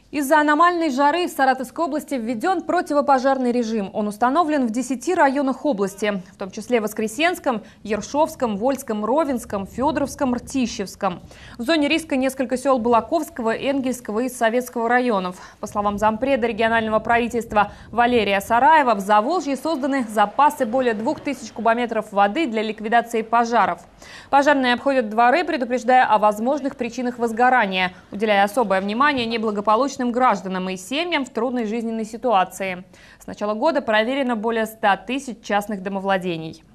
Из-за аномальной жары в Саратовской области введен противопожарный режим. Он установлен в 10 районах области, в том числе Воскресенском, Ершовском, Вольском, Ровенском, Федоровском, Ртищевском. В зоне риска несколько сел Балаковского, Энгельского и Советского районов. По словам зампреда регионального правительства Валерия Сараева, в Заволжье созданы запасы более 2000 кубометров воды для ликвидации пожаров. Пожарные обходят дворы, предупреждая о возможных причинах возгорания, уделяя особое внимание неблагополучным гражданам и семьям в трудной жизненной ситуации. С начала года проверено более 100 000 частных домовладений.